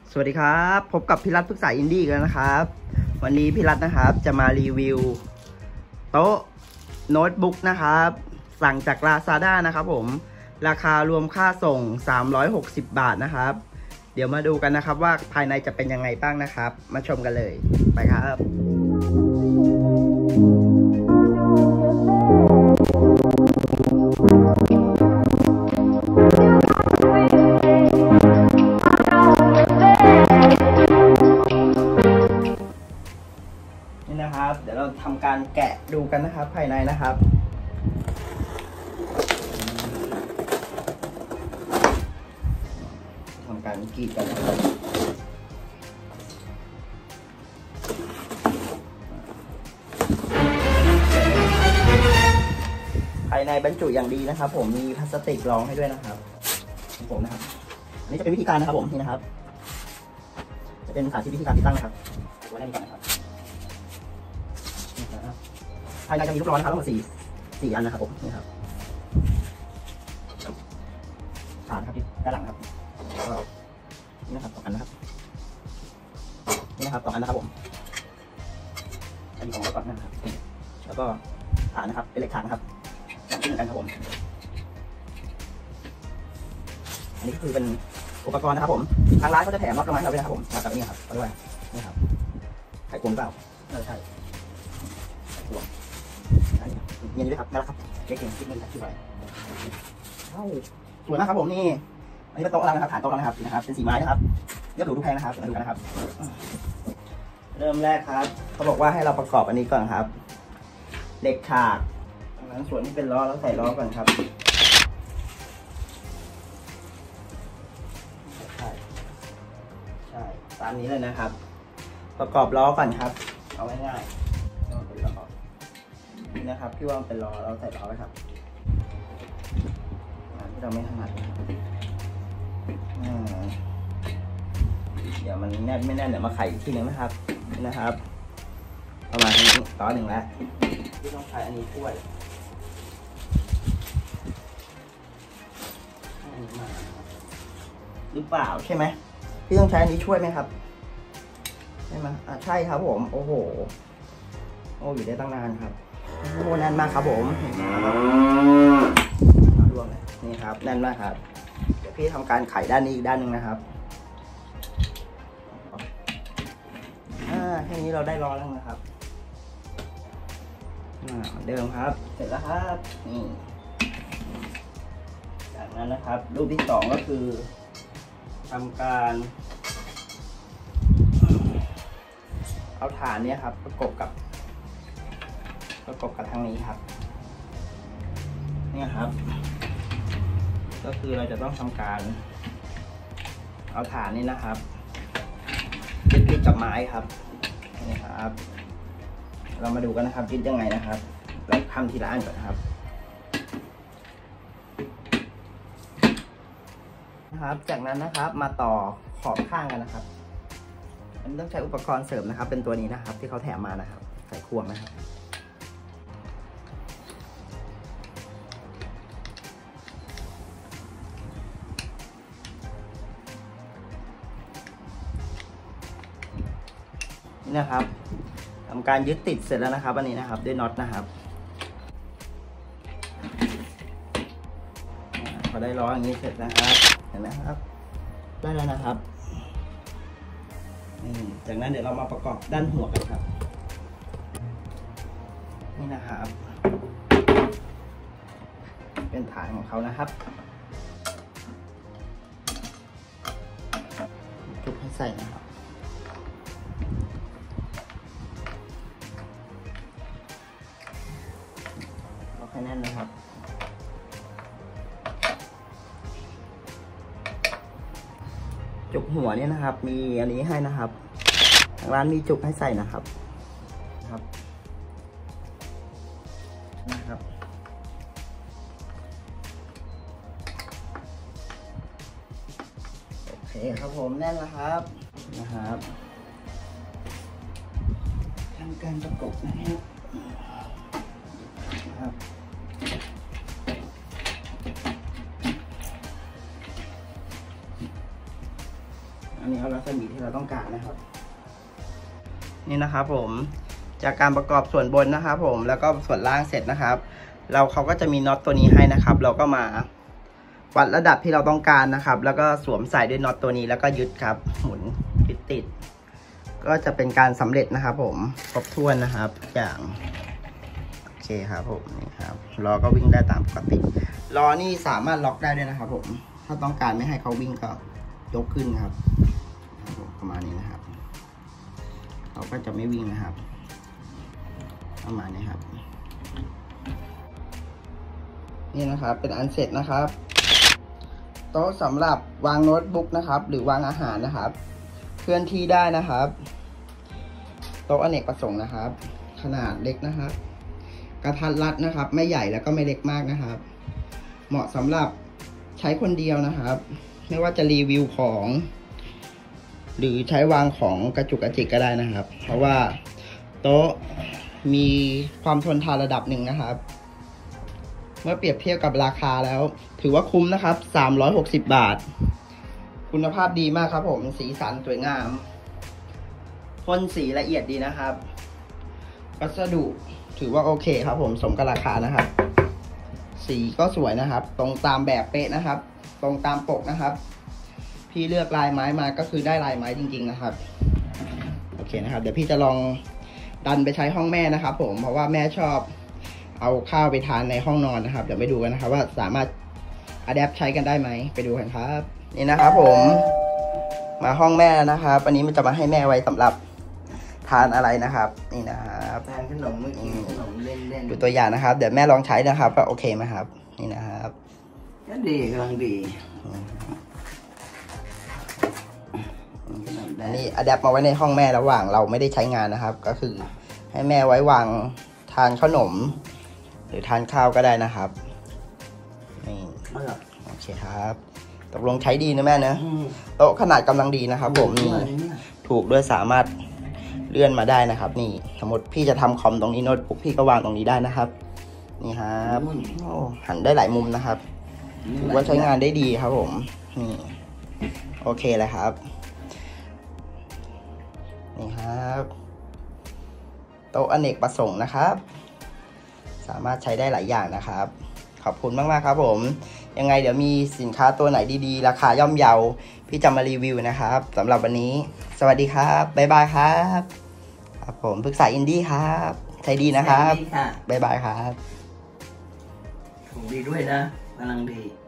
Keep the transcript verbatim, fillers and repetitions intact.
สวัสดีครับพบกับพี่รัฐปรึกษาอินดี้กันนะครับวันนี้พี่รัฐนะครับจะมารีวิวโต๊ะโน้ตบุ๊กนะครับสั่งจาก Lazada นะครับผมราคารวมค่าส่งสามร้อยหกสิบบาทนะครับเดี๋ยวมาดูกันนะครับว่าภายในจะเป็นยังไงบ้างนะครับมาชมกันเลยไปครับนี่นะครับเดี๋ยวเราทำการแกะดูกันนะครับภายในนะครับทำการกรีดกันนะครับภายในบรรจุอย่างดีนะครับผมมีพลาสติกรองให้ด้วยนะครับของผมนะครับอันนี้จะเป็นวิธีการนะครับผมนี่นะครับจะเป็นสาธิตวิธีการติดตั้งนะครับไว้ในนี้ก่อนนะครับภายในจะมีลูกร้อนนะครับทั้งหมดสี่สี่อันนะครับผมนี่ครับฐานครับที่ด้านหลังครับนี่นะครับสองอันนะครับนี่นะครับสองอันนะครับผมอันนี้ของเราก่อนนะครับแล้วก็ฐานนะครับเป็นเหล็กฐานนะครับอย่างที่เหมือนกันครับผมอันนี้ก็คือเป็นอุปกรณ์นะครับผมทางร้านเขาจะแถมน็อตลงมาให้เราด้วยนะครับผมมากับนี่ครับเอาด้วยนี่ครับไขควงเปล่าเออใช่ไขควงเงี้ยด้วยครับนั่นแหละครับเก่งๆคิดเงินคิดไว้สวยมากครับผมนี่อันนี้เป็นโต๊ะเรานะครับฐานโต๊ะเรานะครับนะครับเป็นสีไม้นะครับเรียบหรูดูแพงนะครับมาดูกันนะครับเริ่มแรกครับเขาบอกว่าให้เราประกอบอันนี้ก่อนครับเหล็กฉากดังนั้นส่วนที่เป็นล้อเราใส่ล้อก่อนครับใช่ใช่ตามนี้เลยนะครับประกอบล้อก่อนครับเอาง่ายๆต้องเป็นล้อนี่นะครับพี่ว่าเป็นล้อเราใส่ล้อไว้ครับที่เราไม่ถนัดเดี๋ยวมันแน่นไม่แน่นเดี๋ยวมาไขอีกทีนึงนะครับนี่นะครับประมาณนี้ล้อหนึ่งแล้วที่ต้องใช้อันนี้ช่วยหรือเปล่าใช่ไหมพี่ต้องใช้อันนี้ช่วยไหมครับใช่ไหมอ่ะใช่ครับผมโอ้โหโอ้อยู่ได้ตั้งนานครับโอ้แน่นมากครับผมร่วงเลยนี่ครับแน่นมากครับเดี๋ยวพี่ทำการไขด้านนี้อีกด้านหนึ่งนะครับอ่าแค่นี้เราได้ล้อแล้วนะครับเหมือนเดิมครับเสร็จแล้วครับนี่จากนั้นนะครับรูปที่สองก็คือทำการเอาฐานนี้ครับประกบกับประกบกับทางนี้ครับนี่ครับก็คือเราจะต้องทำการเอาฐานนี้นะครับยึดติดกับไม้ครับนี่ครับเรามาดูกันนะครับยึดยังไงนะครับแล้วทำทีละอันก่อนครับนะครับจากนั้นนะครับมาต่อขอบข้างกันนะครับอันนี้ต้องใช้อุปกรณ์เสริมนะครับเป็นตัวนี้นะครับที่เขาแถมมานะครับใส่ควงนะครับนี่นะครับทำการยึดติดเสร็จแล้วนะครับอันนี้นะครับด้วยน็อตนะครับพอได้ล้ออย่างนี้เสร็จนะครับเห็นไหมครับได้แล้วนะครับจากนั้นเดี๋ยวเรามาประกอบด้านหัวกันครับนี่นะครับเป็นฐานของเขานะครับจุกให้ใส่นะครับล็อกให้แน่นนะครับจุกหัวเนี่ยนะครับมีอันนี้ให้นะครับทางร้านมีจุกให้ใส่นะครับครับนะครับโอเคครับผมแน่นแล้วครับนะครับทำการประกบนะครับครับออันนี้เอารัศมีที่เราต้องการนะครับ นี่นะครับผมจากการประกอบส่วนบนนะครับผมแล้วก็ส่วนล่างเสร็จนะครับ เราเขาก็จะมีน็อตตัวนี้ให้นะครับ เราก็มาวัดระดับที่เราต้องการนะครับ แล้วก็สวมใส่ด้วยน็อตตัวนี้แล้วก็ยึดครับหมุนยึดติดก็จะเป็นการสำเร็จนะครับผมครบถ้วนนะครับอย่างโอเคครับผมนี่ครับล้อก็วิ่งได้ตามปกติล้อนี่สามารถล็อกได้ด้วยนะครับผมถ้าต้องการไม่ให้เขาวิ่งก็ยกขึ้นครับประมาณนี้นะครับเขาก็จะไม่วิ่งนะครับประมาณนี้ครับนี่นะครับเป็นอันเสร็จนะครับโต๊ะสำหรับวางโน้ตบุ๊กนะครับหรือวางอาหารนะครับเคลื่อนที่ได้นะครับโต๊ะอเนกประสงค์นะครับขนาดเล็กนะครับกระทัดรัดนะครับไม่ใหญ่แล้วก็ไม่เล็กมากนะครับเหมาะสำหรับใช้คนเดียวนะครับไม่ว่าจะรีวิวของหรือใช้วางของกระจุกกระจิกก็ได้นะครับเพราะว่าโต๊ะมีความทนทานระดับหนึ่งนะครับเมื่อเปรียบเทียบกับราคาแล้วถือว่าคุ้มนะครับสามร้อยหกสิบบาทคุณภาพดีมากครับผมสีสันสวยงามพ่นสีละเอียดดีนะครับวัสดุถือว่าโอเคครับผมสมกับราคานะครับสีก็สวยนะครับตรงตามแบบเป๊ะนะครับตรงตามปกนะครับพี่เลือกลายไม้มาก็คือได้ลายไม้จริงๆนะครับโอเคนะครับเดี๋ยวพี่จะลองดันไปใช้ห้องแม่นะครับผมเพราะว่าแม่ชอบเอาข้าวไปทานในห้องนอนนะครับเดี๋ยวไปดูกันนะครับว่าสามารถอะแดปใช้กันได้ไหมไปดูกันครับนี่นะครับผมมาห้องแม่นะครับอันนี้มันจะมาให้แม่ไว้สำหรับทานอะไรนะครับนี่นะครับทานขนมมื้อกินขนมเล่นๆดูตัวอย่างนะครับเดี๋ยวแม่ลองใช้นะครับว่าโอเคไหมครับนี่นะครับก็ดีกำลังดีอันนี้อะแดปมาไว้ในห้องแม่ระหว่างเราไม่ได้ใช้งานนะครับก็คือให้แม่ไว้วางทานขนมหรือทานข้าวก็ได้นะครับนี่โอเคครับตกลงใช้ดีนะแม่นะโต๊ะขนาดกำลังดีนะครับผมนี่ถูกด้วยสามารถเลื่อนมาได้นะครับนี่สมมติพี่จะทำคอมตรงนี้โน้ตบุ๊กพี่ก็วางตรงนี้ได้นะครับนี่ครับโอ้หันได้หลายมุมนะครับถือว่าใช้งานได้ดีครับผมนี่โอเคเลยครับนี่ครับโต๊ะอเนกประสงค์นะครับสามารถใช้ได้หลายอย่างนะครับขอบคุณมากๆครับผมยังไงเดี๋ยวมีสินค้าตัวไหนดีๆราคาย่อมเยาพี่จะมารีวิวนะครับสำหรับวันนี้สวัสดีครับบ๊ายบายครับครับผมปรึกษาอินดี้ครับใช้ดีนะครับบ๊ายบายครับถูกดีด้วยนะกำลังดี